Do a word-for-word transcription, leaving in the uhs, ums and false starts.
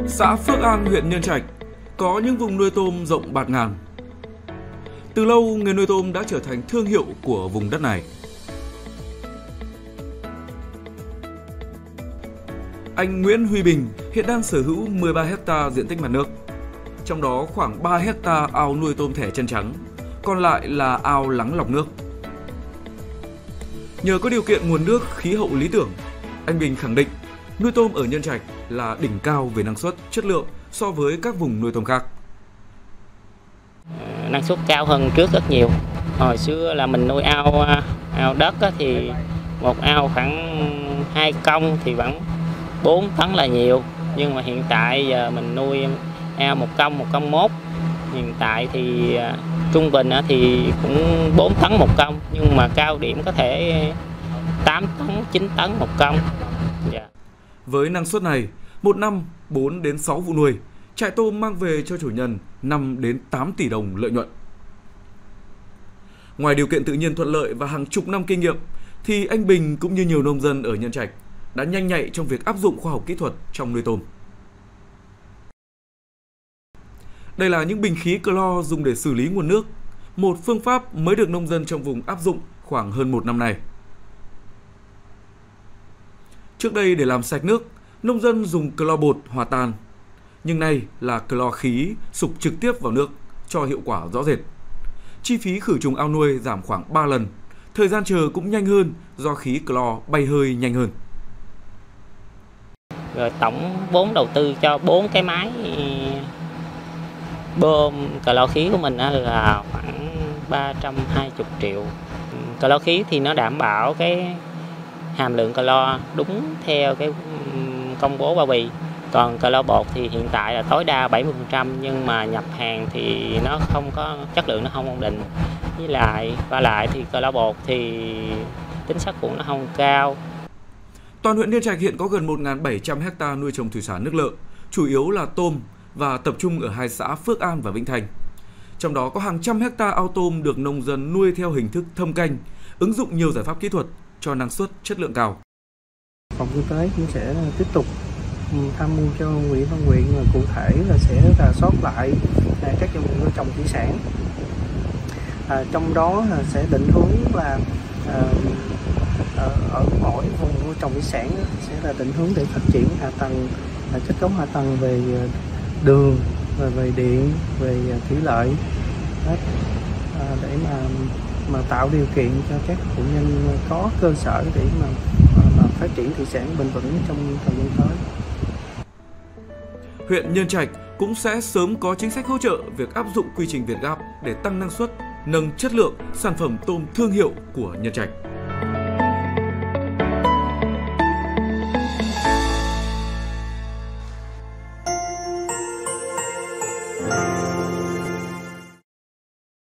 Xã Phước An, huyện Nhân Trạch có những vùng nuôi tôm rộng bạt ngàn. Từ lâu, nghề nuôi tôm đã trở thành thương hiệu của vùng đất này. Anh Nguyễn Huy Bình hiện đang sở hữu mười ba héc ta diện tích mặt nước. Trong đó khoảng ba héc ta ao nuôi tôm thẻ chân trắng, còn lại là ao lắng lọc nước. Nhờ có điều kiện nguồn nước, khí hậu lý tưởng, anh Bình khẳng định nuôi tôm ở Nhân Trạch là đỉnh cao về năng suất, chất lượng so với các vùng nuôi tôm khác. Năng suất cao hơn trước rất nhiều. Hồi xưa là mình nuôi ao ao đất thì một ao khoảng hai công thì vẫn bốn tấn là nhiều. Nhưng mà hiện tại giờ mình nuôi ao một công, một công mốt. Hiện tại thì trung bình thì cũng bốn tấn một công, nhưng mà cao điểm có thể tám tấn, chín tấn một công. Yeah. Với năng suất này, một năm bốn đến sáu vụ nuôi, trại tôm mang về cho chủ nhân năm đến tám tỷ đồng lợi nhuận. Ngoài điều kiện tự nhiên thuận lợi và hàng chục năm kinh nghiệm, thì anh Bình cũng như nhiều nông dân ở Nhân Trạch đã nhanh nhạy trong việc áp dụng khoa học kỹ thuật trong nuôi tôm. Đây là những bình khí clo dùng để xử lý nguồn nước, một phương pháp mới được nông dân trong vùng áp dụng khoảng hơn một năm nay. Trước đây để làm sạch nước, nông dân dùng clo bột hòa tan, nhưng nay là clo khí sục trực tiếp vào nước cho hiệu quả rõ rệt. Chi phí khử trùng ao nuôi giảm khoảng ba lần, thời gian chờ cũng nhanh hơn do khí clo bay hơi nhanh hơn. Rồi tổng vốn đầu tư cho bốn cái máy bơm clo khí của mình là khoảng ba trăm hai mươi triệu. Clo khí thì nó đảm bảo cái hàm lượng clo đúng theo cái công bố bao bì. Còn clo bột thì hiện tại là tối đa bảy mươi phần trăm, nhưng mà nhập hàng thì nó không có chất lượng, nó không ổn định. Với lại và lại thì clo bột thì tính sát khuẩn nó không cao. Toàn huyện Nhân Trạch hiện có gần một nghìn bảy trăm héc ta nuôi trồng thủy sản nước lợ, chủ yếu là tôm và tập trung ở hai xã Phước An và Vĩnh Thành. Trong đó có hàng trăm héc ta ao tôm được nông dân nuôi theo hình thức thâm canh, ứng dụng nhiều giải pháp kỹ thuật cho năng suất, chất lượng cao. Phòng kinh tế cũng sẽ tiếp tục tham mưu cho huyện Văn Huyện, cụ thể là sẽ rà soát lại các doanh nghiệp nuôi trồng thủy sản. À, trong đó là sẽ định hướng là à, ở mỗi vùng nuôi trồng thủy sản sẽ là định hướng để phát triển hạ tầng, kết cấu hạ tầng về đường, về, về điện, về thủy lợi, à, để mà mà tạo điều kiện cho các hộ nhân có cơ sở để mà, mà, mà phát triển thủy sản bền vững trong thời gian tới. Huyện Nhân Trạch cũng sẽ sớm có chính sách hỗ trợ việc áp dụng quy trình Việt Gáp để tăng năng suất, nâng chất lượng sản phẩm tôm thương hiệu của Nhân Trạch.